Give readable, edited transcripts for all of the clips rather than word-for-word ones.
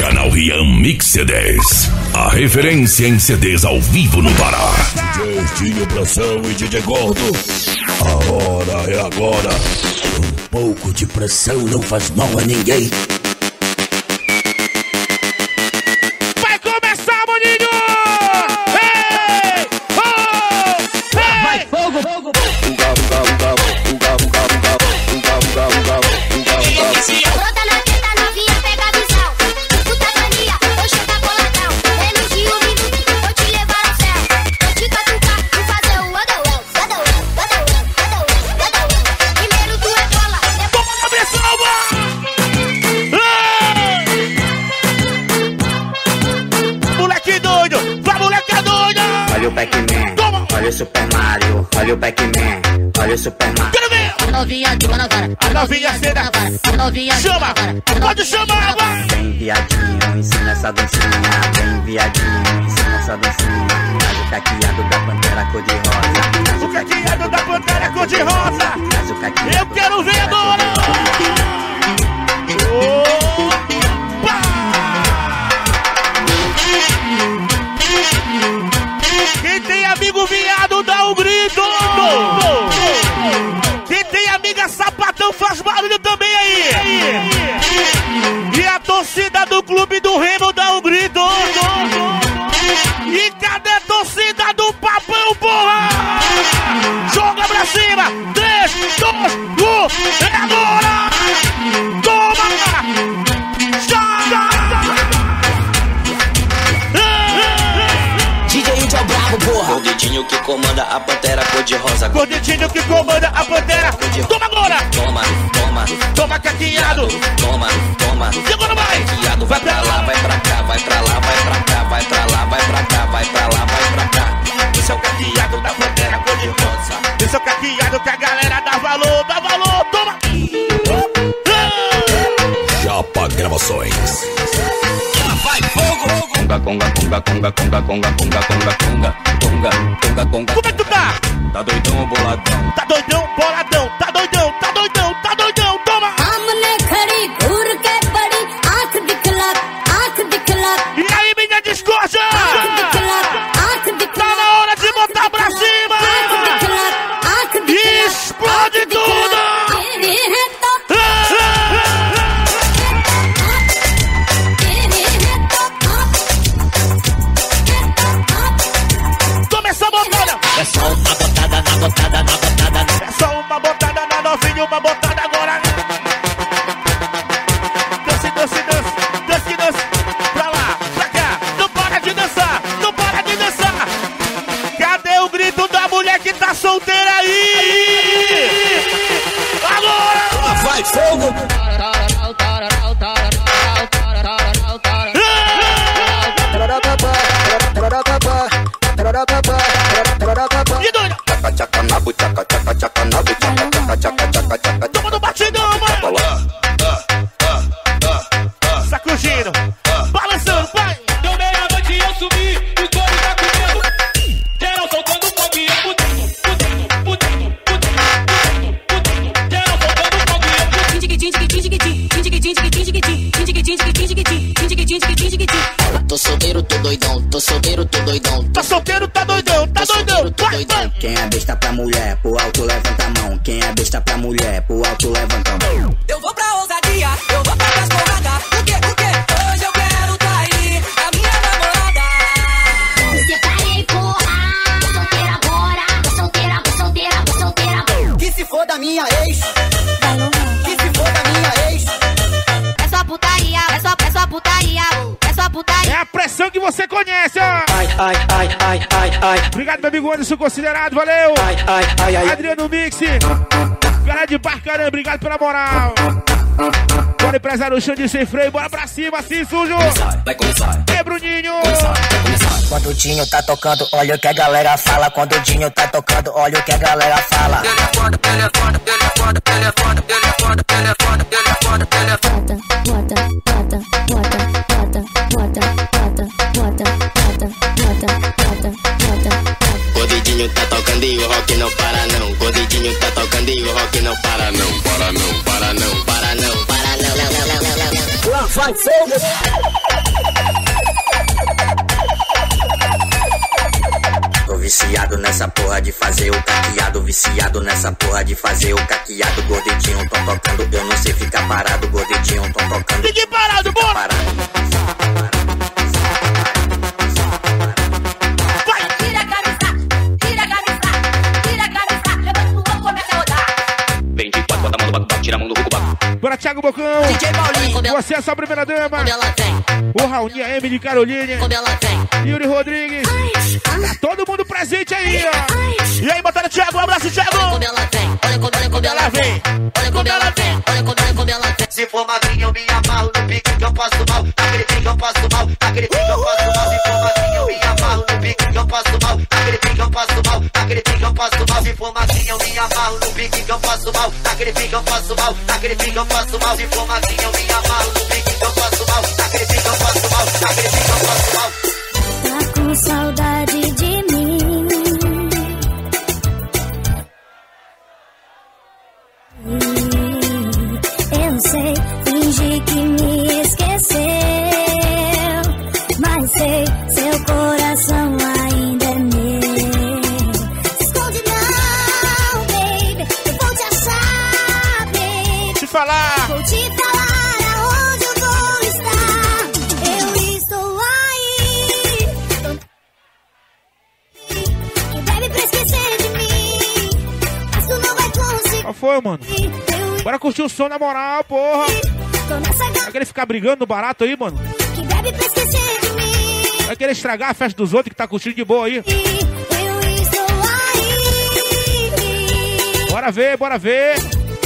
Canal Rian Mix CDs. A referência em CDs ao vivo no Pará. DJ Tinho Pressão e DJ Gordo. A hora é agora. Um pouco de pressão não faz mal a ninguém. Vai começar, maninho! Ei! Oh! Ei! Vai, fogo, fogo! Brota na teta novinha, pega a visão. Puta mania, hoje tá boladão. Menos de um minuto, vou te levar a ferro. Vou te catucar e fazer o Adawel. Primeiro tu é bola, depois Toma cabeça, moleque doido, vai moleque doido! Olha o Pac-Man, Toma! olha o Super Mario, olha o Pac-Man, olha o Super Mario. Quero ver! a novinha de Guanabara. A novinha ceda, A novinha chama! Pode chamar, vai! Vem viadinho, ensina essa dancinha. Vem viadinho, ensina essa dancinha. Traz o caqueado da pantera cor-de-rosa. O caqueado da pantera cor-de-rosa! Traz o caqueado. Eu quero ver agora! Opa! Quem tem amigo viado dá um grito! Quem tem amiga sapatão faz barulho também aí! E a torcida do clube do Remo dá um grito! E cadê a torcida do Papão, porra? Joga pra cima! 3, 2, 1, é agora! Toma! Joga! DJ Índio é o brabo, porra. Gordinho que comanda a pantera cor-de-rosa. Gordinho que comanda a pantera! Toma agora! Toma, toma, Toma caqueado! toma, toma. E agora vai! Caqueado vai pra lá, vai pra cá, vai pra lá, vai pra cá, vai pra lá, vai pra cá, vai pra lá, vai pra cá. Esse é o caqueado da pantera cor-de-rosa. Esse é o caqueado que a galera dá valor, toma! Japa Gravações. Vai, fogo! Conga, conga, conga, conga, conga, conga, conga, conga, conga, conga, conga, conga. Como é que tu tá? Tá doidão ou boladão? Tá doidão, boladão, tá doidão, tá doidão, tá doidão, toma! सामने खड़ी घूर के बड़ी आंख दिखला E aí, minha discórdia? Tá na hora de botar pra cima! E explode tudo! Toma essa botada! É só uma botada na botada na botada. É só uma botada na novinha, uma botada agora! Dance, dance, dance, dance, dance! Pra lá, pra cá! Não para de dançar! Não para de dançar! Cadê o grito da mulher que tá solteira aí? Agora! Vai, fogo. E doido! Toma no batidão, mano! Sacudindo! Balançando, vai! Deu meia-noite e eu subi, o couro tá comendo. Geral soltando foguinho, fudendo. Geral soltando foguinho. Tô solteiro, tô doidão. Tô solteiro, tô doidão. Tá solteiro, tá doidão, tá doidão! Tô Vai, doidão. vai! Quem é besta pra mulher, pro alto levanta a mão. Quem é besta pra mulher, pro alto levanta a mão. Eu vou pra ousadia, eu vou pra pras porradas. Por quê? Hoje eu quero trair a minha namorada. Separei, porra! Tô solteira agora! Tô solteira! Que se for da minha ex. Que se for da minha ex. É só putaria, é só putaria, é só putaria. É a pressão que você conhece, ó! Ai, ai, ai, ai, ai, ai. Obrigado, meu amigo Anderson Considerado, valeu! Ai, ai, ai, ai. Adriano Mix! Galera de Barcarã, obrigado pela moral! Bora, empresário Xande Sem Freio, bora pra cima, assim, sujo! Vai começar, É, Bruninho! vai começar. Quando o Dinho tá tocando, olha o que a galera fala. Quando o Dinho tá tocando, olha o que a galera fala. Ele é foda, ele é foda, ele é foda, ele é foda, ele é foda, ele é foda, ele é foda, ele é foda. Gordinho tá tocando e o rock não para não. Gordinho tá tocando e o rock não para não. Para não, para não, para não, para não. Lá vai fogo. viciado nessa porra de fazer o caqueado. Viciado nessa porra de fazer o caqueado. Gordidinho, tão tocando, eu não sei ficar parado. Gordidinho, tão tocando. Fique parado, bora! Tira a camisa, tira a camisa, tira a camisa. Levanta o corpo, começa a rodar. Vem de quatro, bota a mão no baco, tira a mão do ruco. Bora, Thiago Bocão! DJ Paulinho, Você é a sua primeira dama. como ela vem, O Raulinha, M de Caroline, como ela vem. Yuri Rodrigues. Tá todo mundo presente aí, ó. E aí, batalha, Thiago, um abraço, Thiago! Como ela vem, olha como ela vem. Olha como ela vem, olha como ela vem. Se for magrinho eu me amarro no pique que eu passo mal. Naquele pique eu passo mal, naquele pique eu passo mal. Se for magrinho eu me amarro no pique que eu passo mal. Naquele pique eu passo mal, naquele pique eu passo mal. Se for magrinho eu me amarro no pique que eu passo mal. Naquele pique eu passo mal, naquele pique eu passo mal. Se for magrinho eu me amarro no pique que eu passo mal. Naquele pique eu passo mal, naquele pique eu passo mal. Tá com saudade de mim. Eu sei, fingi que me esqueceu, mas sei, seu coração ainda é meu. Se esconde não, baby, eu vou te achar, baby. Te falar! Vou te falar aonde eu vou estar. Eu estou aí. Que bebe pra esquecer de mim, mas tu não vai conseguir. Qual foi, mano? Bora curtir o som na moral, porra! Tô nessa Vai querer ficar brigando no barato aí, mano? que bebe pra esquecer de mim. Vai querer estragar a festa dos outros que tá curtindo de boa aí? Eu estou aí. Bora ver, bora ver!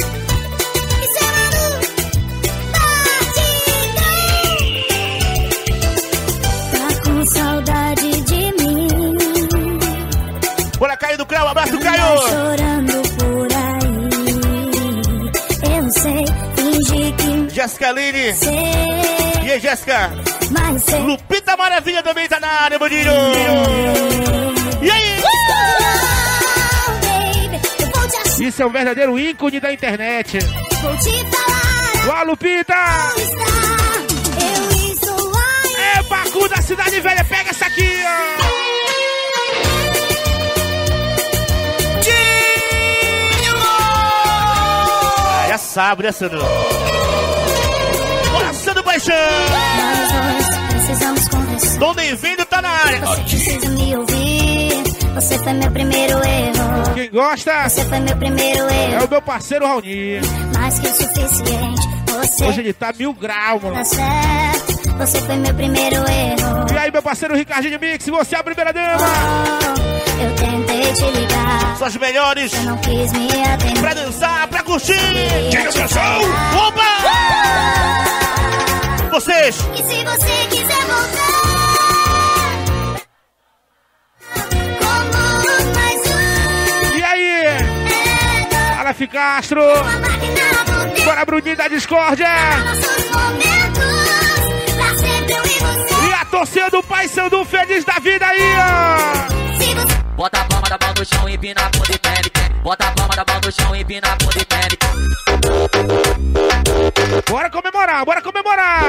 Tá com saudade de mim. Bora, Caio do Creu, abraço, Tá Caio! chorando por aí. Eu sei, fingi que Jéssica Aline! sei, E aí, Jéssica? mas sei. Lupita Maravilha também tá na área, Bandinho! E aí? Baby, eu vou te achar. Isso é um verdadeiro ícone da internet! Vou te falar. Ó, Lupita! Eu estou aí. É, Bacu da Cidade Velha, pega essa aqui, ó! Já sabe, né, Sandro? Bora, Sandro Paixão! Nós dois precisamos conversar. Dona Envindo tá na área! Você precisa me ouvir. Você foi meu primeiro erro. Quem gosta Você foi meu primeiro é erro. o meu parceiro Raoni. Mais que o suficiente. Você Hoje ele tá 1000 graus, mano. tá certo. Você foi meu primeiro erro. E aí, meu parceiro Ricardinho Mix, você é a primeira dama! Oh, eu tentei te ligar. Suas melhores Eu não quis me atender. pra dançar, pra curtir! Diga atenção! Opa! Vocês! E se você quiser voltar, como mais um. E aí? Fala, Ficastro! Bora, Bruninho da Discórdia! Nossos momentos, pra sempre eu e você. E a torcida do Paysandu feliz da vida aí, ó! Se você Bota a palma da mão no chão e empina a bunda e pede. Bota a palma da mão no chão e empina a bunda e pede. Bora comemorar, bora comemorar!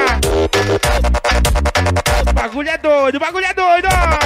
O bagulho é doido, o bagulho é doido!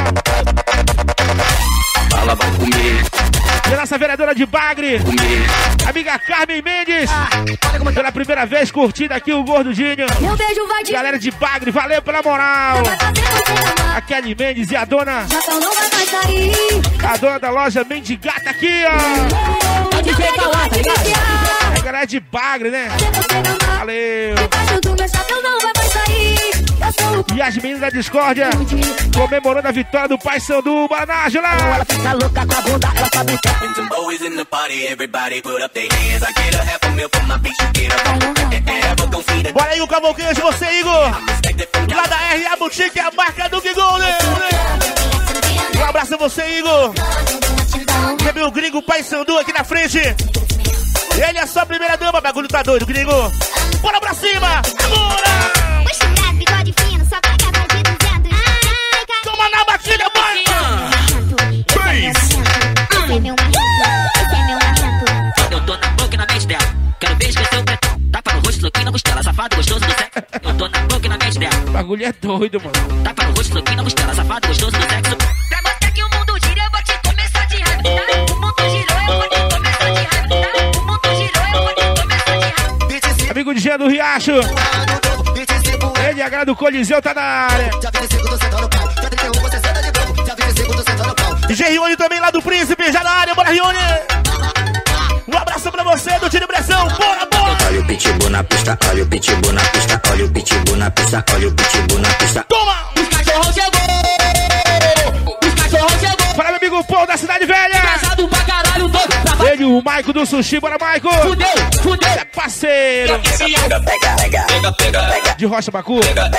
Fala, vai comer, E a nossa vereadora de Bagre, comer. amiga Carmen Mendes, pela primeira vez curtindo aqui o Gordudinho. meu beijo vai te Galera de Bagre, valeu pela moral! vai fazer você amar. A Kelly Mendes e a dona Então não vai mais sair. A dona da loja Mendigata aqui, ó. Meu beijo vai te viciar. É a galera de Bagre, né? Se você não amar, Valeu. debaixo do meu chapéu não vai mais sair. Eu sou o E as meninas da Discórdia comemorando a vitória do Paysandu. Bora, Nájula. fica louca com a bunda, ela sabe que And some boys in the party, everybody put up their hands. I get a half a meal from my bitch, you get a ever gon' feed a Bora aí, o Cavalqueiros, você, Igor. respected from Lá da RA Boutique, a marca do Gigol, né? Um abraço a você, Igor. Quer ver o gringo Paysandu aqui na frente? Ele é só a primeira dama, bagulho tá doido, gringo. Bora pra cima! Agora! Puxa o braço, bigode fino, só paga mais de 200. Ai, cai. Toma na batida, mãe! Esse é meu marrento, esse é meu marrento. Eu tô na boca e na mente dela. Quero ver esquecer o pretão. Tapa no rosto, louquinho na costela. Safado, gostoso do sexo. Eu tô na boca e na mente dela. O bagulho é doido, mano. Tapa no rosto, louquinho na costela. Safado, gostoso do sexo. Pra mostrar que o mundo gira, eu vou te Jean do Riacho. Ele agrada do Coliseu, tá na área. DJ Rione também lá do Príncipe, já na área, bora Rione. Um abraço pra você do Tiro Pressão, bora, bora. Olha o pitbull na pista, olha o pitbull na pista, olha o pitbull na pista, olha o pitbull na pista. Toma! Os cachorros chegou! Os cachorros chegou! Fala, meu amigo Paul da Cidade Velha! Pesado pra caralho, todo! Ele, o Maico do Sushi, bora, Maico! Fudeu, fudeu! É parceiro! De Rocha Bacu?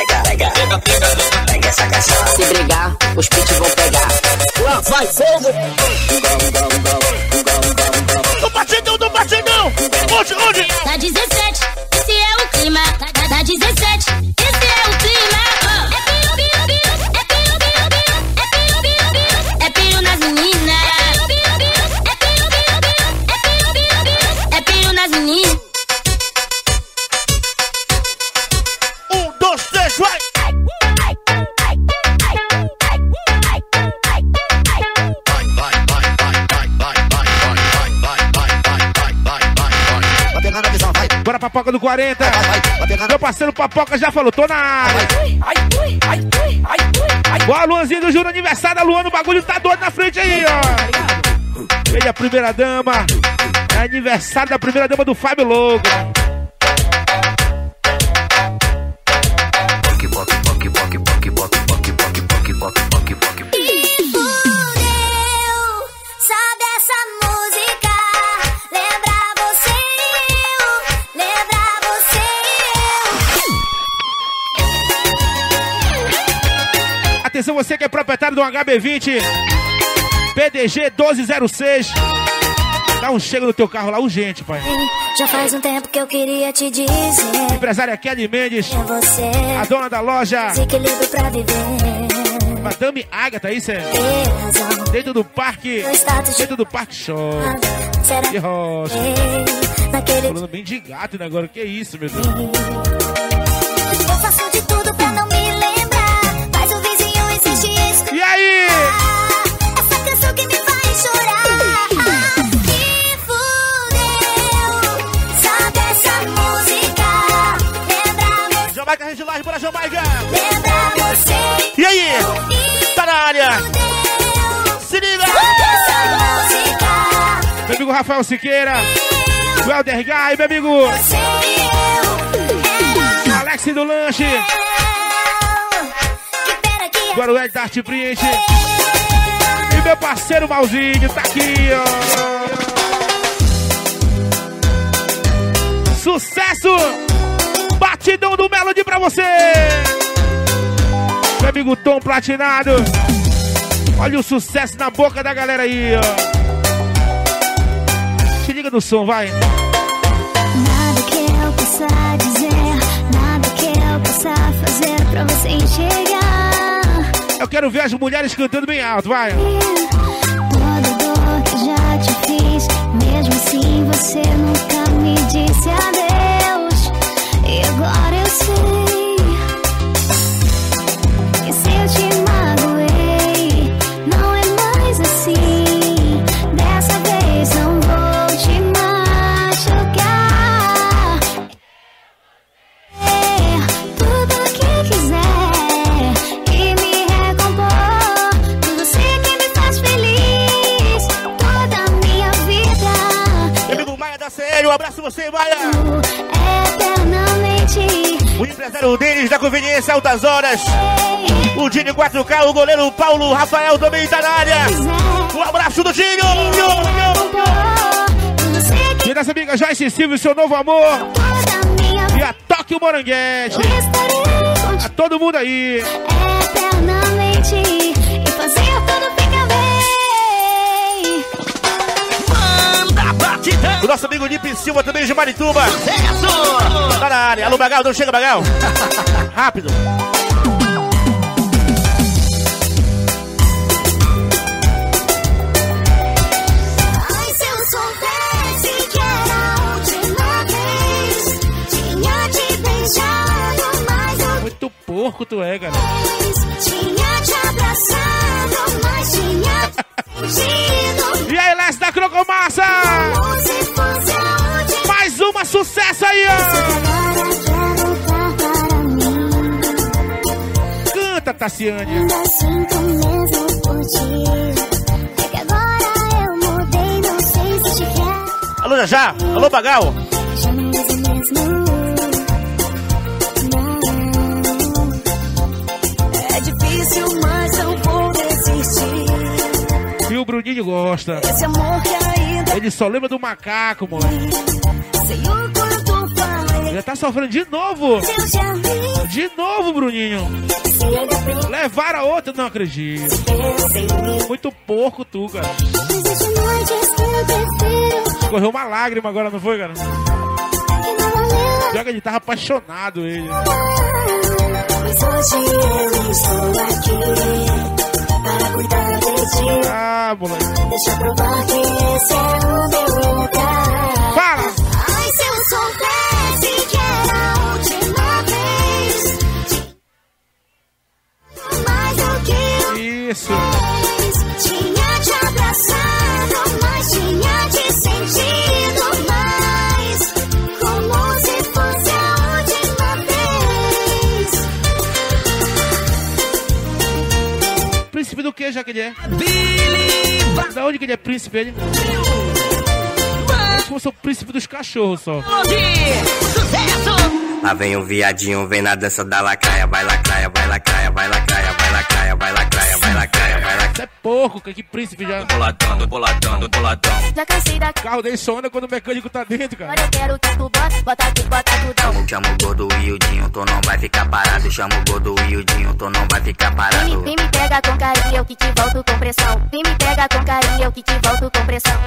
Pega essa cachaça. Se brigar, os pits vão pegar. Lá vai fogo! Do batidão! Onde? Tá 17, esse é o clima. Tá 17, esse é o clima. É piro nas meninas. É piro nas meninas. 1, 2, 3, vai! Bora, Papoca do 40. Meu parceiro Papoca já falou, tô na área. Boa, Luanzinho do Júnior, aniversário da Luana, o bagulho tá doido na frente aí, ó. Ele é a primeira dama. É aniversário da primeira dama do Fábio Logo. Atenção, você que é proprietário do HB20 PDG 1206. Dá um chega no teu carro lá urgente, pai. Já faz um tempo que eu queria te dizer. Empresária Kelly Mendes, É você, a dona da loja desequilíbrio pra viver. Madame Agatha, isso é? Ter razão. Dentro do parque. No status Dentro do Parque Show. Será De rocha. que naquele Falando bem de gato, né? Agora, que isso, meu Deus? eu faço de tudo pra não me lembrar. Mas o vizinho insiste em escutar E aí? essa canção que me faz chorar. Me fudeu. Sabe essa música? Lembra você? Jamaica Rede Live, bora Jamaica! Lembra você? E aí? Tá na área! Se liga! Essa música. Meu amigo Rafael Siqueira, o Helder Guy, meu amigo Você era Alex do Lanche, que pena que é Guarué da Arte Print e meu parceiro Malzinho, tá aqui, ó. Sucesso! Batidão do Melody pra você! Meu amigo Tom Platinado, olha o sucesso na boca da galera aí, ó. Se liga no som, vai! nada que eu possa dizer, nada que eu possa fazer pra você enxergar. Eu quero ver as mulheres cantando bem alto, vai! Toda dor que já te fiz, mesmo assim você nunca me disse adeus. E agora eu sei que se eu te magoei, não é mais assim. Dessa vez não vou te machucar. Tudo que quiser e me recompor. Você que me faz feliz toda a minha vida. Meu amigo Maia da CL, um abraço pra você, Maia! Eternamente. O empresário Denis da Conveniência Altas Horas, o Dini 4K, o goleiro Paulo Rafael também tá na área. Um abraço do Dinho! E das amigas Joyce Silva, seu novo amor. E a Toque o Moranguete. A todo mundo aí. Eternamente. E fazer tudo ficar bem. Manda batidão! O nosso amigo Nipe Silva também de Marituba. Tá na área. Alô, Bagal, não chega, Bagal. Rápido. Ai, se eu soubesse que era a última vez, tinha te beijado mais uma Muito porco tu é, cara. vez, tinha te abraçado, mas tinha fingido E aí, Lécio da Crocomassa. como se fosse a última Mais uma sucesso aí, ó. vez. Tassiane. Ainda sinto mesmo por ti. É que agora eu mudei, não sei se te quero. Alô, Jajá. Alô, Bagal. Já não és o mesmo. Não. É difícil, mas não vou desistir. E o Bruninho gosta. Esse amor que ainda Ele só lembra do macaco, moleque. sei o quanto falei. Já tá sofrendo de novo. Eu já vi. De novo, Bruninho. Se ainda penso Levaram a outra, não acredito. em mim. Muito porco, tu, cara. Existem noites que eu prefiro. Escorreu uma lágrima agora, não foi, cara? Que não valeu. Pior que ele tava apaixonado, ele. Mas hoje eu estou aqui para cuidar de ti. Ah, moleque. Deixa eu provar que esse é o meu lugar. Fala! Ai, se eu soubesse que era a última vez. Mais do que eu Isso. fiz. Tinha te abraçado, mas tinha te sentido mais. Como se fosse a última vez. Príncipe do que, já que ele é? Da onde que ele é príncipe, ele? Se fosse o príncipe dos cachorros só. Lá vem o viadinho, vem na dança da lacraia. Vai lacraia, vai lacraia, vai lacraia, vai lacraia, vai lacraia, vai lacraia, vai lacraia. Isso é porco, que príncipe já. Boladão, boladão, boladão. Já cansei da O carro dele só anda quando o mecânico tá dentro, cara. agora eu quero que tu bota aqui, bota tudão. Chama o gordo e o Dinho, tu não vai ficar parado. Chama o gordo e o Dinho, tu não vai ficar parado. Vem me pega com carinho, eu que te volto com pressão. Vem me pega com carinho, eu que te volto com pressão.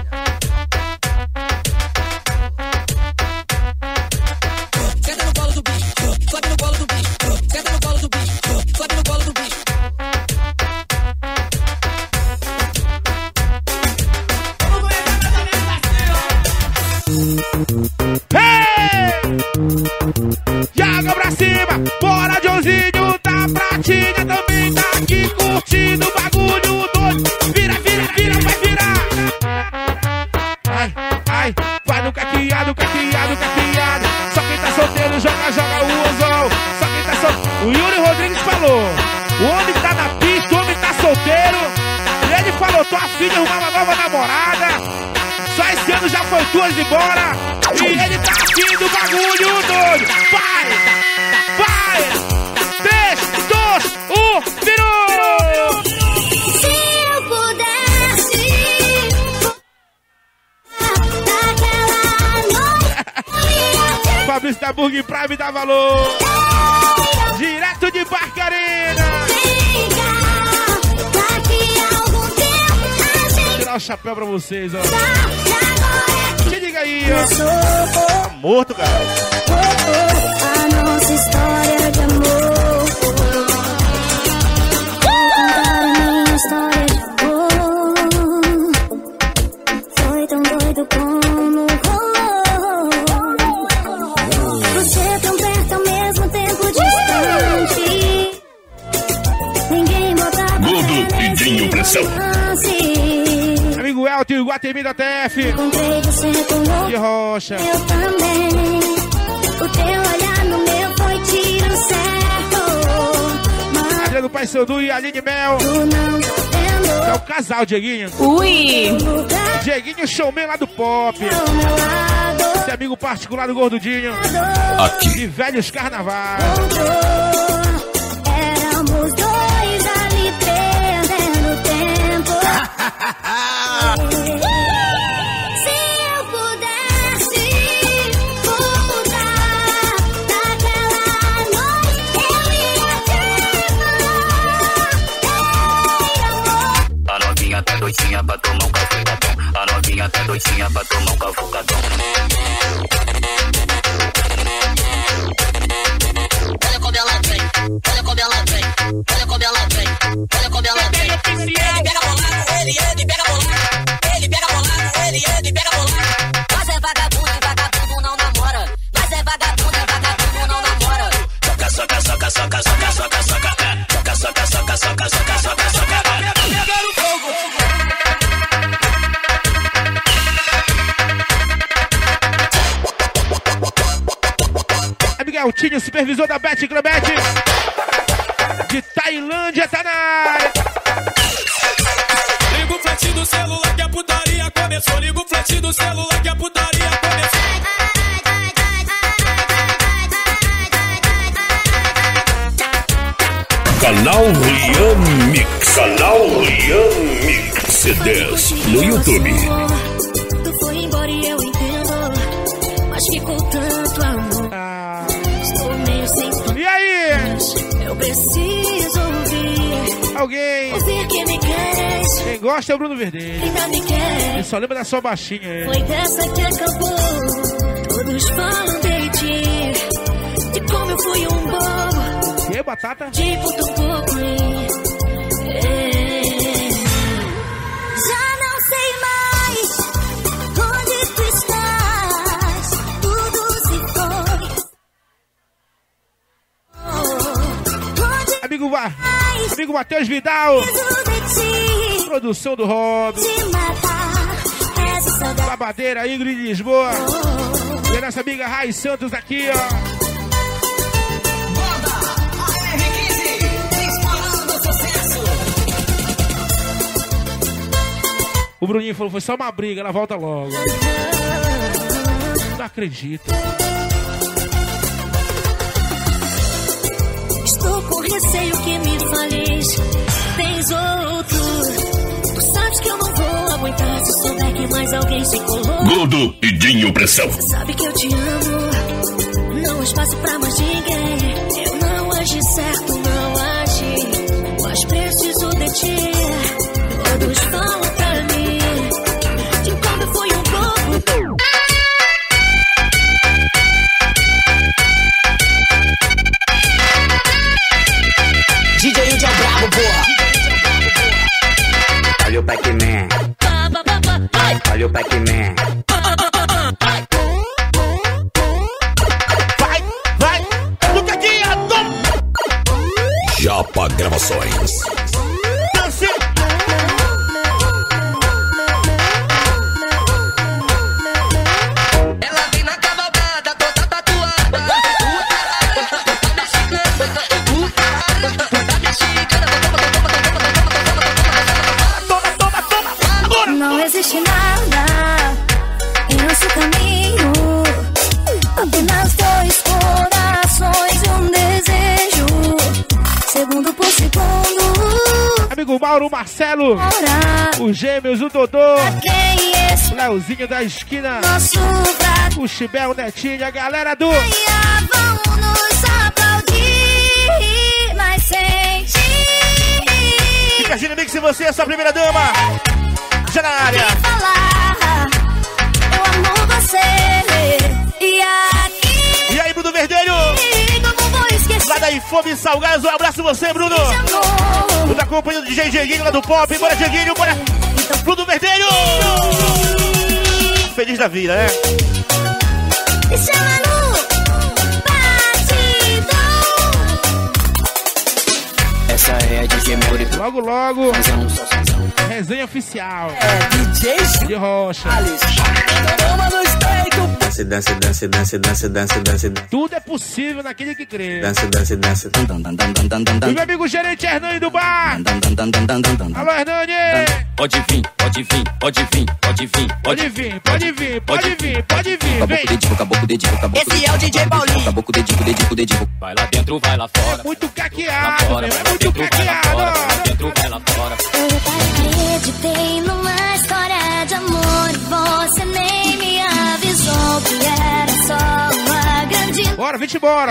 Senta no colo do bicho, sobe no colo do bicho. Senta no colo do bicho, sobe no colo do bicho. Hey! Joga pra cima, bora Joãozinho da Pratinha também tá aqui curtindo o bagulho doido. Vira, vira, vira, vai virar. Ai, ai, vai no caqueado, caqueado, caqueado. Só quem tá solteiro joga, joga o anzol. Só quem tá solteiro. O Yuri Rodrigues falou: o homem tá na pista, o homem tá solteiro. E ele falou: tô afim de arrumar uma nova namorada. Só esse ano já foi duas embora. E ele tá afim do bagulho doido. Vai! Vai! 3, 2, 1, virou! Se eu pudesse daquela noite, Fabrício da Burg Prime dá valor. Direto de Barcarena. daqui a algum tempo a gente Tirar o chapéu pra vocês, ó. agora Se liga aí, ó. começou. Tá morto, cara. A nossa história de amor. Vou contar a minha história de amor. Foi tão doido como rolou. Você tão perto ao mesmo tempo distante. Ninguém botava Gordo fé e Dinho nesse Pressão. romance. Amigo Elton e Guatemi da TF. Encontrei você com De Rocha. eu também. O teu olhar no meu foi tiro certo. Mas Adriano Paysandu e Aline Mel. tu não tá É o casal, Dieguinho. vendo lugar Dieguinho Showman lá do Pop. ao meu lado. Esse amigo particular do Gordudinho. Aqui. De velhos carnavais. Éramos dois ali perdendo tempo. Se eu pudesse voltar naquela noite, eu ia te falar. A novinha tá doidinha pra tomar um café gatão. A novinha tá doidinha pra tomar um café gatão. Olha como ela vem, olha como ela vem, olha como ela vem, olha como ela vem. Ele pega bolado, ele pega bolado, ele pega bolado, ele pega bolado. Mas é vagabundo não namora. Mas é vagabundo não namora. Soca, soca, soca, soca, soca, soca, soca. Soca, soca, soca, soca, soca, soca, soca. Pegando fogo. É Miguel Tinho, supervisor da Bet Clebete. de Tailândia tá na área. Liga o flash do celular que a putaria começou. Liga o flash do celular que a putaria começou. Canal Rian Mix. Canal Rian Mix. CDs no YouTube. Tu foi embora e eu entendo, mas ficou tanto amor. Estou meio sem tom. E aí? Eu preciso ouvir. Alguém? Ouvir que me queres. Quem gosta é o Bruno Verdelho. Ainda me queres. Ele só lembra da sua baixinha aí. Foi dessa que acabou. Todos falam de ti, de como eu fui um bobo. E aí, Batata? Tipo, tão pouco já não sei mais onde tu estás. Tudo se foi. Amigo Matheus Vidal. Produção do Rob. Babadeira, Ingrid de Lisboa. E a nossa amiga Rai Santos aqui, ó. O Bruninho falou, foi só uma briga, ela volta logo. Não acredito. Estou com receio que me fales. Tens outro. Tu sabes que eu não vou aguentar se souber que mais alguém se colou. Gordo e Dinho Pressão. Sabe que eu te amo. Não há espaço pra mais ninguém. Eu não agi certo, não agi. Mas preciso de ti. Todos falam pra mim de como foi um pouco. DJ Índia Brabo, porra. Olha o Pac-Man. Olha o Pac-Man. Vai, Luca aqui, Japa Gravações. Dance. Ela vem na cavalgada, toda tatuada. Não existe nada em nosso caminho. Apenas dois corações e um desejo. Segundo por segundo. Amigo Mauro, Marcelo. Os gêmeos, o Dodô. O Leozinho da esquina. O Chibel, o Netinho, a galera do... Vão nos aplaudir, mas sem ti. Imagina, amigo, se você é sua primeira dama. Já na área. Eu amo você. E aqui. E aí, Bruno Verdelho? Lá da Infome Salgados, um abraço você, Bruno. Eu tô acompanhando o DJ Dieguinho lá do Pop. Bora, Dieguinho, bora. Bruno Verdelho. Feliz da vida, né? Me chama no batidão. Essa é a DJ Mori. Logo, logo. Resenha oficial. DJ de Rocha. Toma no estreito. Dance, dance, dance, dance, dance, dance, dance. Tudo é possível naquele que crê. Dance, dance, dance. E meu amigo gerente Hernani do bar. Alô, Hernani. Pode vir, pode vir, pode vir, pode vir, pode vir, pode vir, pode vir, pode vir. Vem. Esse é o DJ Paulinho. Caboclo, dedico. Vai lá dentro, vai lá fora. É muito Lá caqueado, fora, meu. vai É lá muito dentro, vai lá fora. Vai lá caqueado. dentro, vai lá fora. Eu acreditei numa história de amor e você nem me avisou que era só uma grande... Bora, vem embora.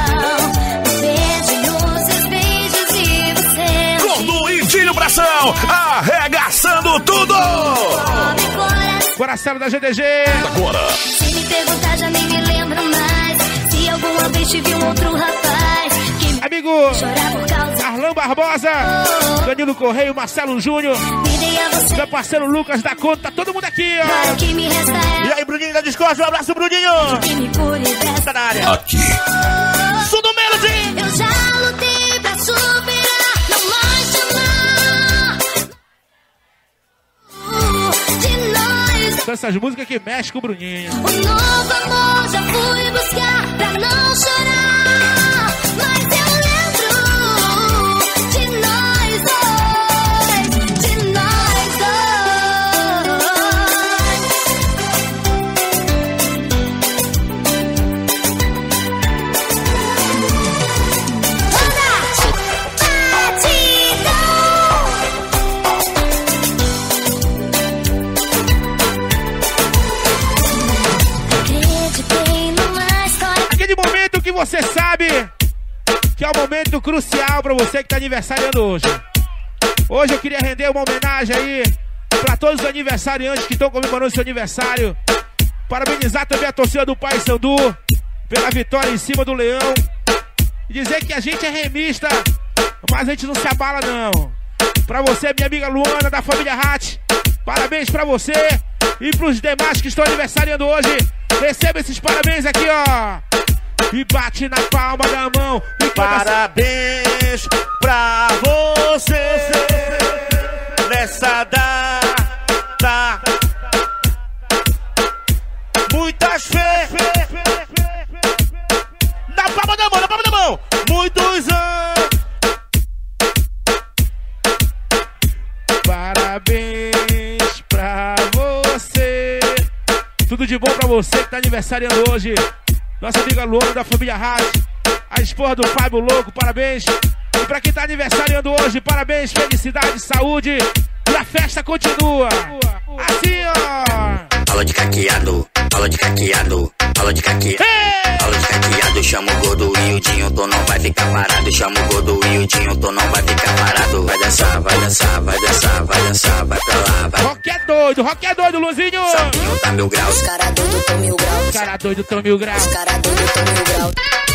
Beijo nos seus beijos e você... Gordo e Dinho Pressão, arregaçando tudo. Coração da GDG. Agora. Se me perguntar já nem me lembro mais. Se alguma vez tive um outro rapaz que me Amigo chorar por causa... Arlan Barbosa, Danilo Correio, Marcelo Júnior, Me dei a você. meu parceiro Lucas da Conta, tá todo mundo aqui, ó. O que me resta E aí, Bruninho da Discord, um abraço, Bruninho. que me cure dessa... Tá na área. Aqui. Som do Melody. Eu já lutei pra superar, não mais chamar de nós. São essas músicas que mexem com o Bruninho. Um novo amor já fui buscar pra não chorar. Mas eu lembro crucial pra você que tá aniversariando hoje. Hoje eu queria render uma homenagem aí pra todos os aniversariantes que estão comemorando seu aniversário. Parabenizar também a torcida do Paysandu pela vitória em cima do Leão. E dizer que a gente é remista, mas a gente não se abala não. Pra você, minha amiga Luana, da família Hat, parabéns pra você e pros demais que estão aniversariando hoje. Receba esses parabéns aqui, ó. E bate na palma da mão. Parabéns pra você nessa data. Muitas fé. Na palma da mão, na palma da mão. Muitos anos. Parabéns pra você. Tudo de bom pra você que tá aniversariando hoje. Nossa amiga Luana da família Rádio, a esposa do Fábio Louco, parabéns. E pra quem tá aniversariando hoje, parabéns, felicidade, saúde. E a festa continua. Assim, ó. Fala de caqueado, fala de caqueado, fala de caqueado. Fala de caqueado, chama o gordo e o Dinho, tu não vai ficar parado. Chama o gordo e o Dinho, tu não vai ficar parado. Vai dançar, vai dançar, vai dançar, vai dançar, vai pra lá, vai. Rock é doido, Luzinho. Sapinho tá 1000 graus. Os cara doido tão 1000 graus. Os cara doido tão 1000 graus. Os cara doido tão 1000 graus.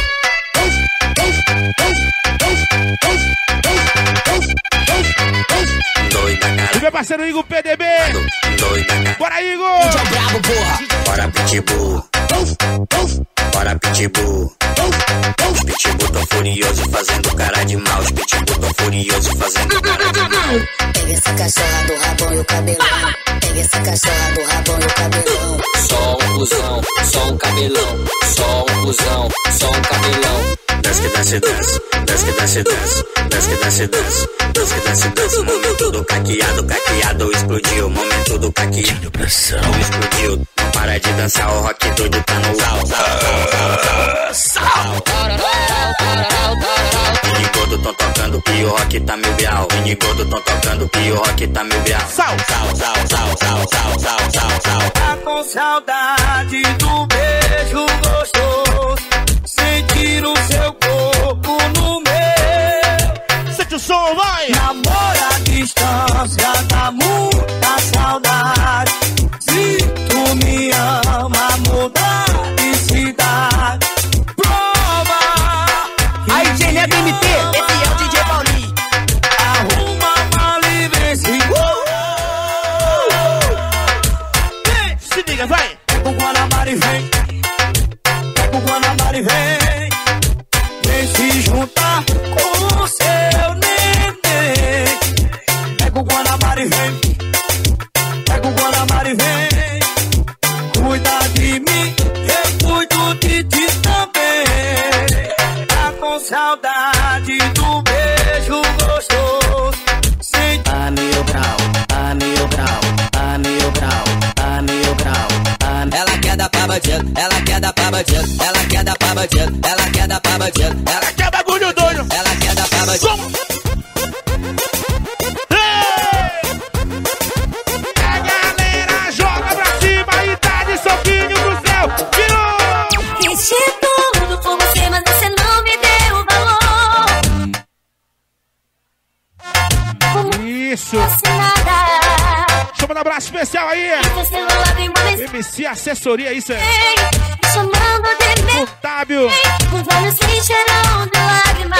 Doida, cara. E meu parceiro Igor PDB. Doida, cara. Bora, Igor. Bora, Pitbull. Bora, Pitbull. Os Pitbull tão furioso fazendo cara de mal. Os Pitbull tão furioso fazendo cara de mal. Pega essa cachorra do rabão e o cabelão. Pega essa cachorra do rabão e o cabelão. Só um cuzão, só um cabelão. Só um cuzão, só um cabelão. Desce que desce, desce. Desce que desce, desce. Desce que desce, desce. Desce que desce, desce. Momento do caqueado, caqueado explodiu. Momento do caqueado, pressão explodiu. Não para de dançar, o rock doido tá no sal. Mini gordo tão tocando que o rock tá 1000 grau. Mini gordo tão tocando que o rock tá 1000 grau. Sal. Tá com saudade do beijo gostoso. Sentir o seu corpo no meu. Sente o som, vai! Namora a distância, dá muita saudade. Se tu me ama, mudar de cidade. Prova! Aí, Gênia do MT, esse é o DJ Paulinho. Arruma uma livre-se. Se liga, vai! Pega o Guanabara e vem. Pega o Guanabara e vem. Vem se juntar com o seu neném. Pega o Guanabara e vem. Pega o Guanabara e vem. Cuida de mim, eu cuido de ti também. Tá com saudade do beijo gostoso. Sem a 1000 grau, a 1000 grau, a 1000 grau, a 1000 grau. Ela quer dar pra bandido, ela quer dar pra bandido, ela quer dar pra bandido, ela quer dar pra bandido, ela quer bagulho doido, ela quer dar pra bandido. A galera joga pra cima e dá de soquinho pro céu. Virou! Fiz de tudo por você, mas você não me deu valor. Isso! Nada. Chama um abraço especial aí! Seu celular tem uma MC Assessoria, isso é? me chamando de meu. Otávio! Os olhos se encheram de lágrimas.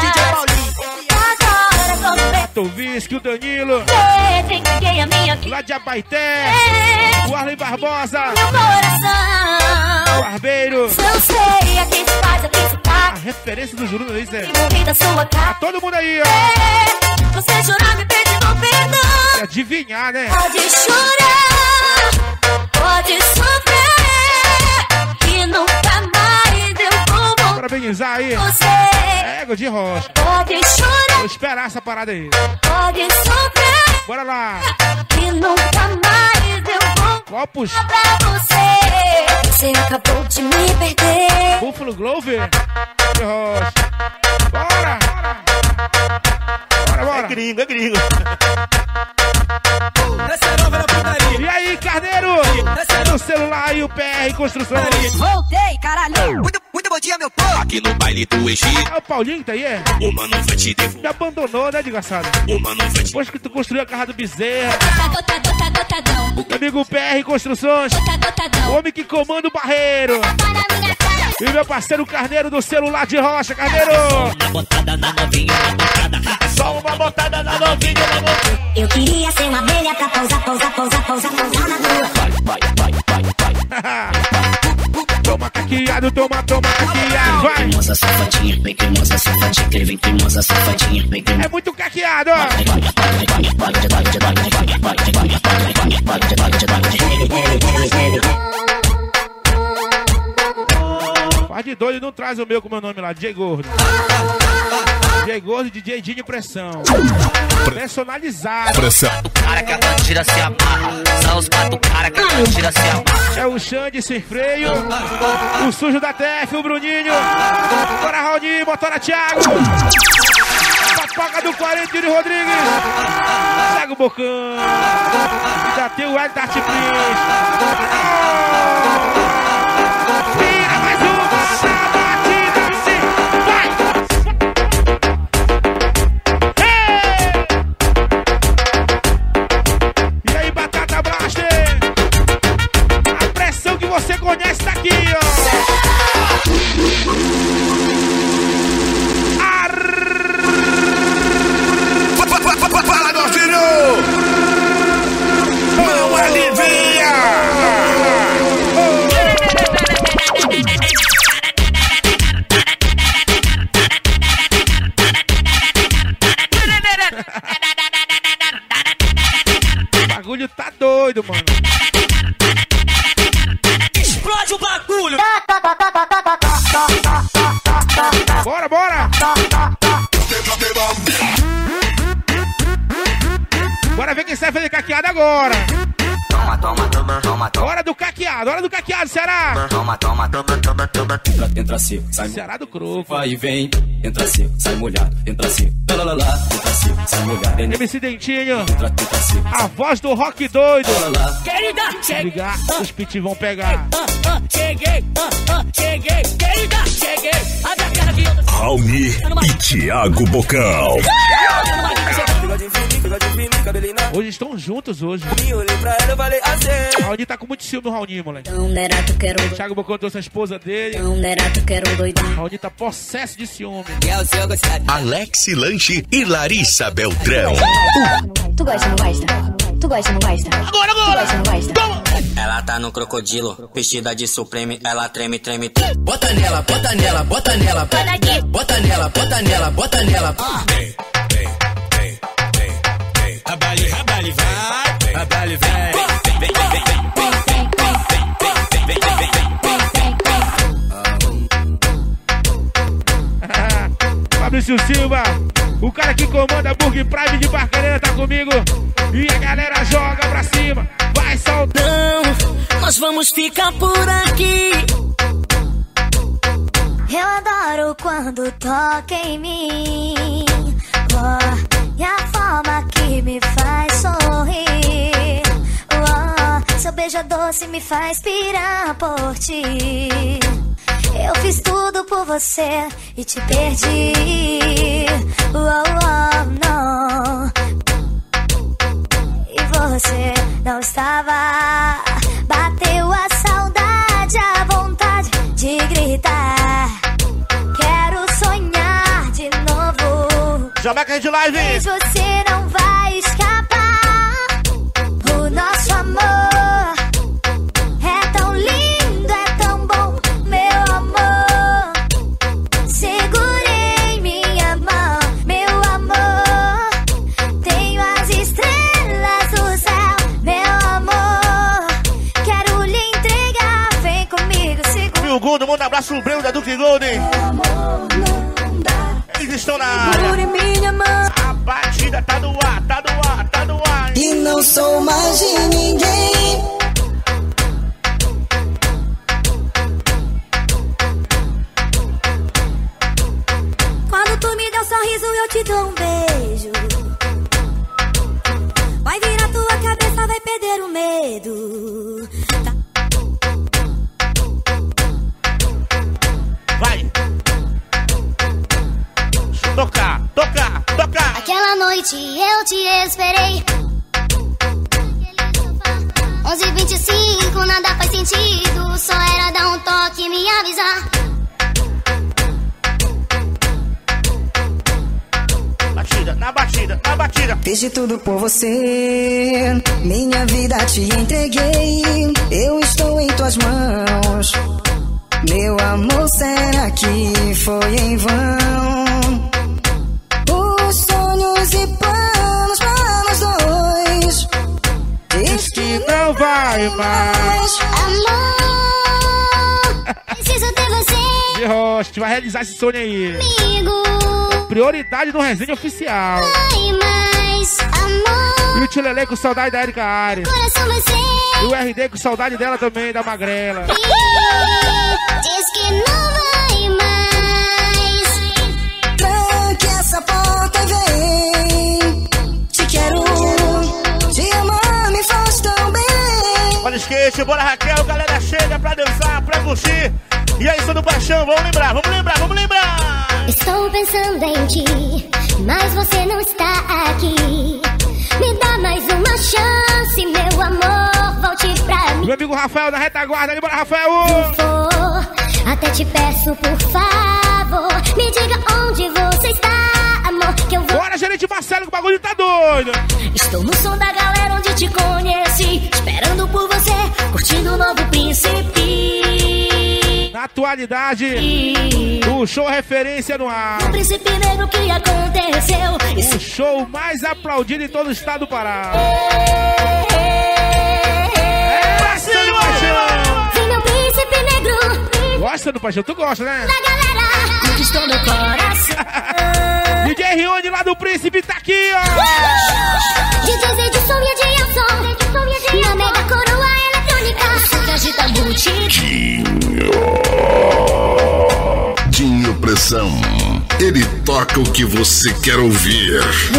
Agora tô bem. O Visque, o Danilo! Entreguei a minha vida. Lá de Abaeté! O Arlen Barbosa! Meu coração. O Barbeiro! Eu sei a quem se faz, a quem se A paga. referência do Juru, isso é? Morri da sua cara. Todo mundo aí, ó! Você chorar me pedindo perdão. E adivinhar, né? Pode chorar, pode sofrer, que nunca mais eu vou Parabenizar aí! você. Ego de rocha! Pode chorar, Vou esperar essa parada aí! pode sofrer, Bora lá! que nunca mais eu vou Copos! pra você. Você acabou de me perder. Buffalo Glover! De rocha! Bora! Bora, bora! É gringo, é gringo. E aí, Carneiro? No celular e o PR Construção! Voltei, caralho. Muito bom dia, meu povo. Aqui no baile do Egito. É o Paulinho, tá aí, é? O mano vai te devolver. Me abandonou, né, desgraçado? O mano vai te... Depois que tu construiu a casa do Bezerra. Meu amigo PR Construções. O homem que comanda o Barreiro. E meu parceiro Carneiro do celular de rocha, Carneiro. Uma botada na novinha, uma botada. Só uma botada na novinha, uma botada. Eu queria ser uma abelha pra pousar na rua. Vai. Toma caqueado, toma caqueado, vai. Vem cremosa safadinha, vem cremosa safadinha, vem cremosa safadinha, vem cremosa. É muito caqueado, ó. Faz de doido, não traz o meu com o meu nome lá, DJ Gordo. DJ Gordo, DJ Dinho Pressão. Personalizado. Pressão. Cara que a bandida se amarra. São os quatro cara que a bandida se amarra. É o Xande sem freio. O sujo da TF, o Bruninho. Bora, Raulninho, motora Thiago. Papoca do 40 de Rodrigues. Segue o bocão. Ainda tem o Hélio da Arte Prince. Vira mais uma na batida, sim. Vai! Hey! E aí, Batata Blaster? A pressão que você conhece tá aqui, ó. Fala, gordinho! Não alivia! O bagulho tá doido, mano. Explode o bagulho! Bora! Bora ver quem sai fazer caqueada agora. Toma. Hora do caqueado, Ceará. Toma. Entra seco, sai Ceará do Croco. vai e vem. Entra seco, sai molhado. Entra seco, lá. Entra seco, sai molhado. MC Dentinho, Entra seco. a voz do rock doido. Querida, cheguei. Ligar, os pit vão pegar. Cheguei. Querida, cheguei. Abre a cara que eu tô... Raoni e Thiago Bocão. Hoje estão juntos hoje. Raoni tá com muito ciúme, o Raoni, moleque. Não era tu quero um Thiago Bocão trouxe a esposa dele. Não era tu quero um doidão. Raoni tá possesso de ciúme. Alex Lanche e Larissa Beltrão. Tu gosta, não gosta? Tu gosta, não gosta? Agora! Tu gosta, não gosta? Ela tá no crocodilo, vestida de Supreme, ela treme. Bota nela. Bota aqui. Bota nela. Rabale, vai. Rabale, vem. Fabrício Silva, o cara que comanda Burger Prime de Barcarena tá comigo. E a galera joga pra cima, vai soltando. Nós vamos ficar por aqui. Eu adoro quando toca em mim. Oh, e a forma que me faz sorrir. Oh, seu beijo doce me faz pirar por ti. Eu fiz tudo por você e te perdi. Oh, não. E você não estava. Bateu a saudade, a vontade de gritar. Quero sonhar de novo. Jamaica de live. Mas você não vai escapar. O nosso amor é tão lindo, é tão bom, meu amor. Segurei minha mão, meu amor. Tenho as estrelas do céu, meu amor. Quero lhe entregar, vem comigo, segura. Meu Gondo, manda abraço, o Breno da Duke Golden. Eles estão na área. Segure minha mão. A batida tá no ar. E não sou mais de ninguém. Quando tu me dá um sorriso, eu te dou um beijo. Vai virar tua cabeça, vai perder o medo. Tocar. Aquela noite eu te esperei. 11h25, nada faz sentido. Só era dar um toque e me avisar. Na batida. Fiz de tudo por você, minha vida te entreguei. Eu estou em tuas mãos. Meu amor, será que foi em vão? Os sonhos e planos para nós dois. Diz que não vai mais. Amor, preciso ter você. De rocha, vai realizar esse sonho aí. Amigo. Prioridade do Resenha Oficial. Ai, mais amor. E o Tilelê com saudade da Erika Ares. Coração vai ser. E o RD com saudade dela também, da Magrela. Diz que não vai mais. Tranque essa porta e vem. Te quero, te amar me faz tão bem. Olha o skate, bora Raquel, galera chega pra dançar, pra curtir. E aí, sou do Paixão, vamos lembrar. Estou pensando em ti, mas você não está aqui. Me dá mais uma chance, meu amor, volte pra mim. Meu amigo Rafael da retaguarda, ali, bora Rafael. Até te peço, por favor, me diga onde você está, amor, que eu vou. Bora, gerente Marcelo, que o bagulho tá doido. Estou no som da galera onde te conheci, esperando por você, curtindo o novo príncipe. Na atualidade, o show referência no ar. O príncipe negro que aconteceu. O show mais aplaudido em todo o estado do Pará. Vem, meu príncipe negro. Gosta do Paixão? Tu gosta, né? Da galera, conquistou meu coração. DJ Rione lá do Príncipe tá aqui, ó. DJs Edson e Edilson. Na mega coroa eletrônica. Que agita a multidão. Dinho Pressão. Ele toca o que você quer ouvir.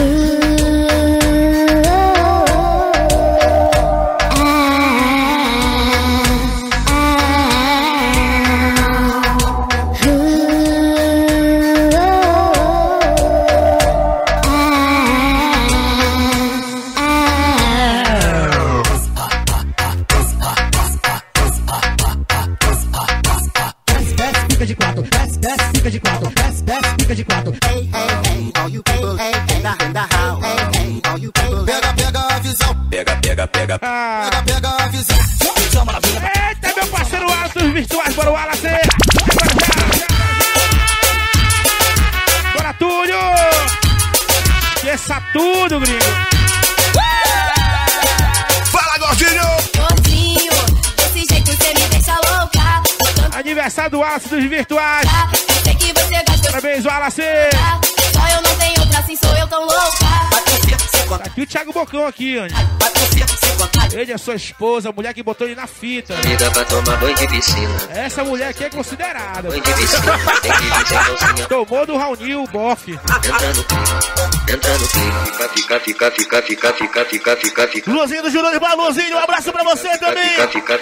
Pega a visão. Eita, meu parceiro Wallace, os virtuais, bora o Wallace. Bora Túlio. Esqueça tudo, gringo. Fala, gordinho. Gordinho, desse jeito você me deixa louca. Aniversário do Wallace dos virtuais. Sei que você gosta. Parabéns, Wallace. Só eu não tenho outra, assim sou eu tão louca. Tá aqui o Thiago Bocão aqui, Anny. Ele é sua esposa, a mulher que botou ele na fita. Amiga pra tomar banho de piscina. Essa mulher aqui é considerada. Banho de piscina, tem que vir sem calcinha. Tomou do Raulnil, o bofe. Entra no clima, fica. Luzinho do Júnior de Baluzinho, um abraço pra você também. Fica.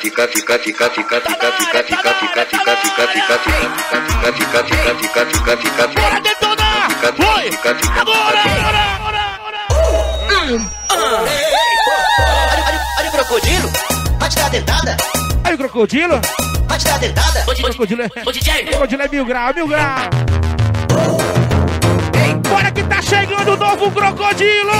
Bora detonar! Foi! Agora! Olha o crocodilo, vai te dar dentada. Aí o crocodilo? Vai te dar dentada. Crocodilo é mil grau. Bora que tá chegando o novo crocodilo!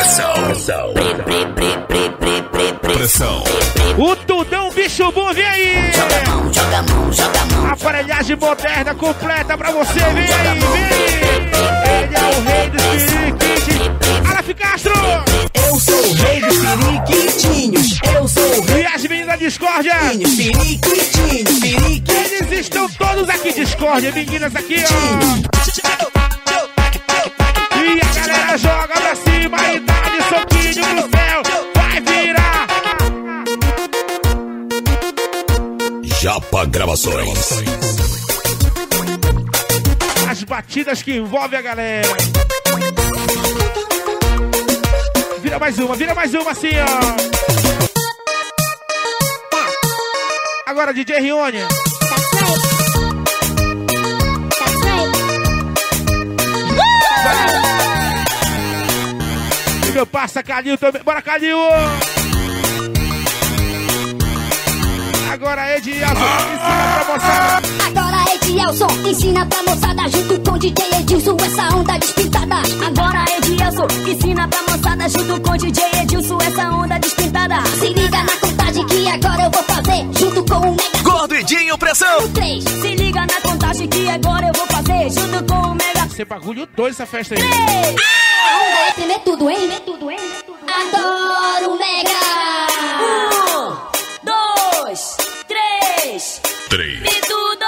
Pressão. O Tudão Bicho Bom, vem aí! Joga a mão. Aparelhagem moderna completa pra você, vem aí, vem! Ele é o rei dos periquitinhos. Alaf Castro! Eu sou o rei dos periquitinhos. Eu sou o rei. E as meninas da Discórdia? Periquitinhos. Eles estão todos aqui, Discórdia, meninas aqui, ó! E a galera joga pra cima e dá de soquinho no céu. Vai virar! Japa Gravações. As batidas que envolvem a galera. Vira mais uma assim, ó. Agora, DJ Rione. meu parça Calil também. Bora, Calil! Agora Edielson, ensina pra moçada. Agora Edielson, ensina pra moçada. Junto com DJ Edilson, essa onda despintada. Agora Edielson, ensina pra moçada. Junto com DJ Edilson, essa onda despintada. Se liga na contagem que agora eu vou fazer. Junto com o Mega Gordo e Dinho Pressão. 3. Se liga na contagem que agora eu vou fazer. Junto com o Mega. Você bagulho doido essa festa aí. 3. A onda é tremer tudo, hein? Adoro o Mega. 1, 2, 3. 3. Me tudo.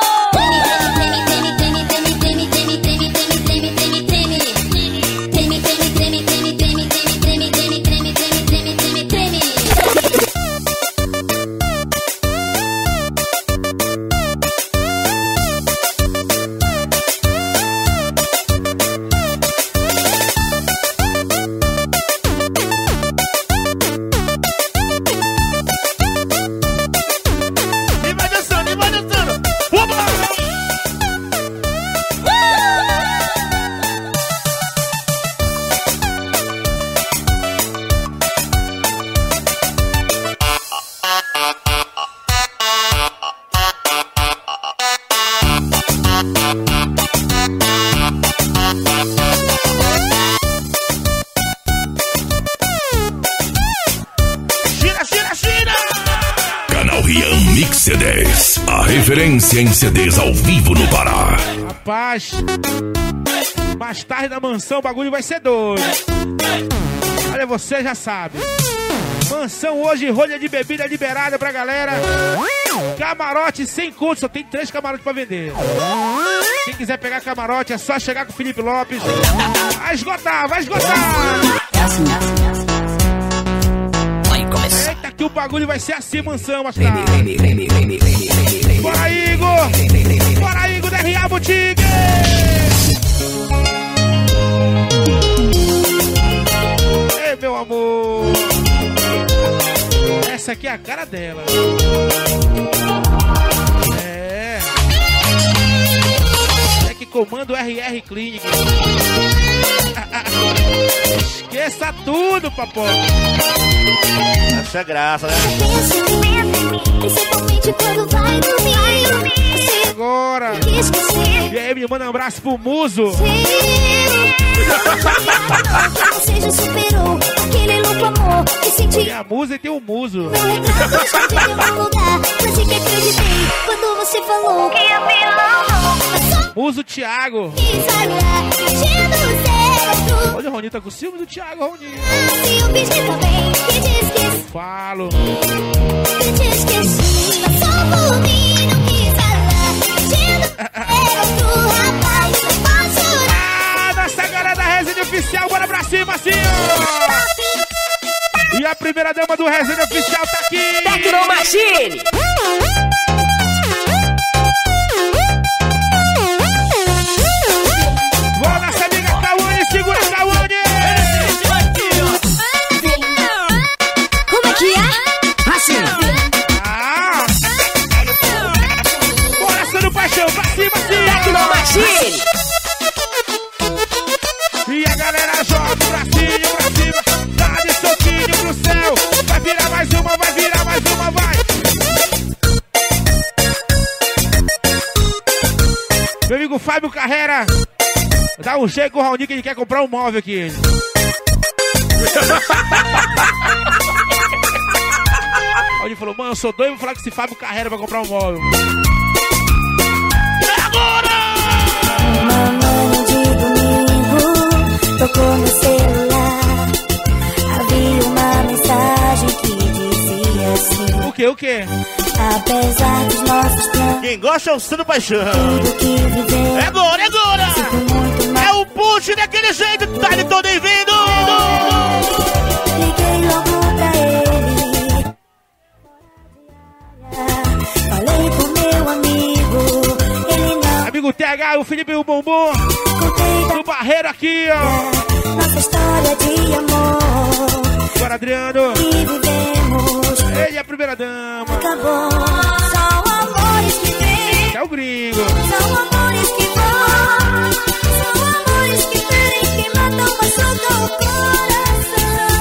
CDs, a referência em CDs ao vivo no Pará. Rapaz, mais tarde na mansão o bagulho vai ser doido. Olha, você já sabe. Mansão hoje, rolha de bebida liberada pra galera. Camarote sem custo, só tem 3 camarotes pra vender. Quem quiser pegar camarote é só chegar com o Felipe Lopes. Vai esgotar, vai esgotar. Eita, que o bagulho vai ser assim, mansão, mas tá. Bora, Igor! Bora, Igor, DRA Boutique! Ei, meu amor! Essa aqui é a cara dela. É que comanda o RR Clinic. Esqueça tudo, papai. Essa é graça, né? Principalmente quando vai dormir. Agora. E aí, me manda um abraço pro Muso. Você já superou aquele louco amor que senti. Tem a Musa e tem o Muso. Mas que acreditei quando você falou que ia me Muso Thiago. Olha o Roninho, tá com ciúme do Thiago, Roninho. Falo. Eu te esqueci, mas só por mim não quis falar. Era outro rapaz, posso chorar. Nossa galera da Resenha Oficial, bora pra cima, assim, ó. E a primeira dama do Resenha Oficial tá aqui. Tecno Machine. Vou nossa amiga Cauane, segura a Cauane. Como é que é? Assim. Bora, Sano Paixão, pra cima, sim. Tecno Machine. E a galera joga pra cima, dá de soquinho pro céu. Vai virar mais uma, vai virar mais uma, vai. Meu amigo Fábio Carreira, dá um jeito com o Raoni que ele quer comprar um móvel aqui. Raoni falou, mano, eu sou doido, vou falar com esse Fábio Carreira pra comprar um móvel. E agora? Uma manhã de domingo, tocou no celular. Havia uma mensagem que dizia assim: O quê? apesar dos nossos planos, quem gosta é o Sano Paixão. tudo que vivemos, É agora, é agora! É o push daquele jeito, tá de todo em vindo! liguei logo pra ele. Falei com meu amigo, ele não Amigo TH, o Felipe e o Bombom, contei do Barreiro aqui, ó. nossa história de amor Bora, Adriano. que vivemos. Ele é a primeira dama. Acabou, são amores que vêm, É o gringo. são amores que vão, são amores que ferem, que matam, machucam o coração.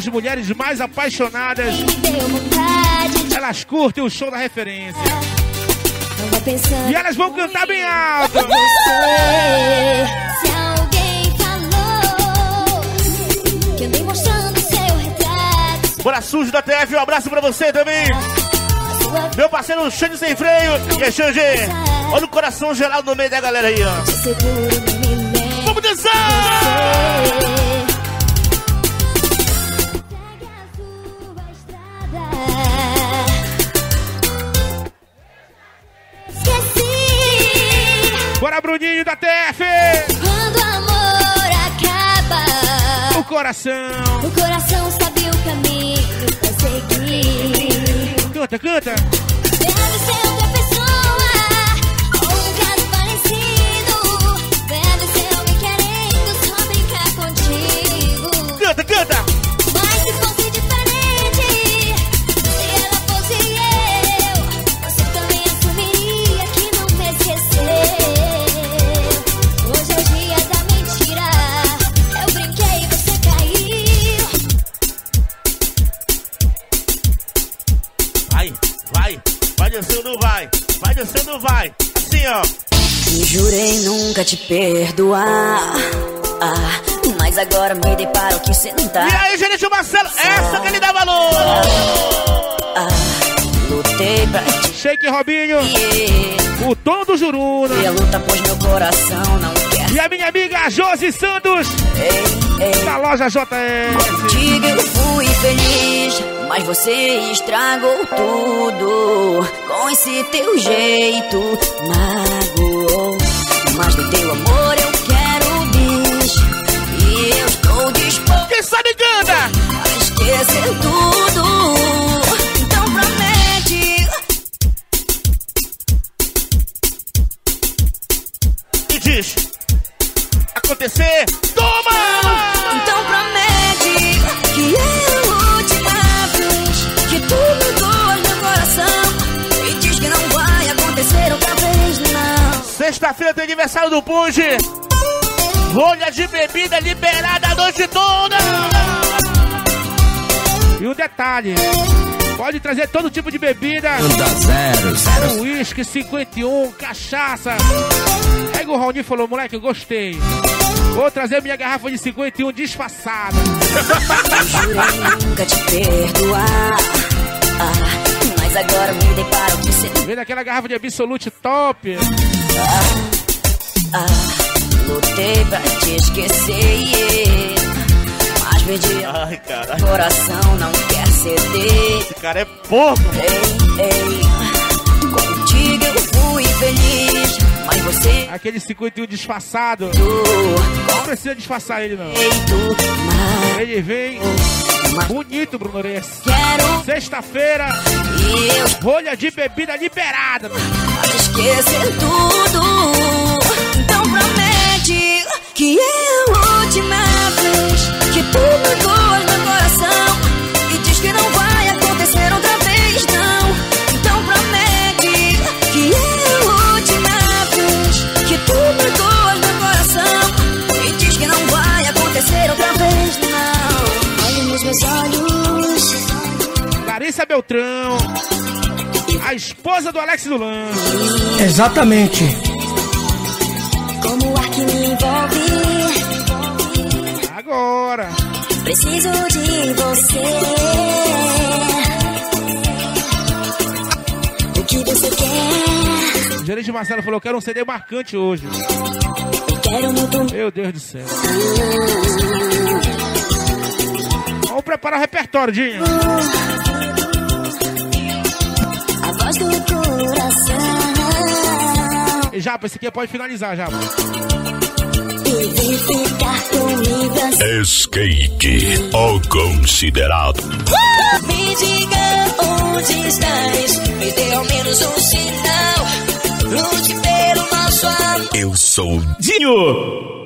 as mulheres mais apaixonadas, elas curtem o show da referência. E elas vão cantar bem alto. Se alguém falou que andei mostrando seu retrato. Bora sujo da TF, um abraço pra você também. Meu parceiro Xande Sem Freio. E aí, Xande? Olha o coração gelado no meio da galera aí, ó. Vamos dançar! Bora, Bruninho da TF! Quando o amor acaba, o coração sabe o caminho pra seguir. Canta, canta! Deve ser outra pessoa, ou um caso parecido. Deve ser alguém querendo só brincar contigo. Canta, canta! Mas se fosse diferente, se ela fosse eu, você também assumiria que não me esqueceu. Hoje é o dia da mentira, eu brinquei e você caiu. Vai descendo, não vai. Vai descendo, não vai. Assim, ó. E jurei nunca te perdoar. Mas agora me deparo que cê não tá. E aí, gerente Marcelo, essa que ele dá valor. Lutei pra te. Shake Robinho, o tom do Juruna. E a luta pois meu coração não quer. E a minha amiga Josi Santos, da loja JS. Contigo eu fui feliz, mas você estragou tudo. Com esse teu jeito magoou. Mas do teu amor eu quero bis. E eu estou disposto. Quem sabe canta! A esquecer tudo. Então promete. E diz: acontecer, toma! Então promete que é a última vez que tu mudou meu coração. E diz que não vai acontecer outra vez, não. Sexta-feira tem aniversário do Punge. Rolha de bebida liberada a noite toda. E um detalhe, pode trazer todo tipo de bebida. Uísque, 51, cachaça. Pega o Raoni e falou, moleque, eu gostei. Vou trazer minha garrafa de 51 disfarçada. Jurei nunca te perdoar. Mas agora me deparo que você. Vem daquela garrafa de Absolute top. Lutei pra te esquecer. Mas perdi. Ai, caralho. Coração não quer ceder. Esse cara é porco. Contigo eu fui feliz. Mas você. Aquele 51 disfarçado. Não precisa disfarçar ele, não. Ele vem bonito, Bruno Ores. Sexta-feira. Rolha de bebida liberada. Esquecer tudo. Então promete que é a última vez que tu mudou meu coração. E diz que não vai acontecer outra vez, não. Então promete que é a última vez que tu mudou meu coração. E diz que não vai acontecer outra vez, não. Olhe nos meus olhos. Larissa Beltrão, a esposa do Alex Dulan. Exatamente. Como o ar que me envolve. Agora. Preciso de você. O que você quer? O gerente Marcelo falou, quero um CD marcante hoje. Quero muito. Meu Deus do céu. Vamos preparar o repertório, Dinho. A voz do coração. E Japa, esse aqui pode finalizar, Japa. E vem ficar comigo. Skate, o considerado. Me diga onde estás. Me dê ao menos um sinal. Lute pelo nosso amor. Eu sou Dinho.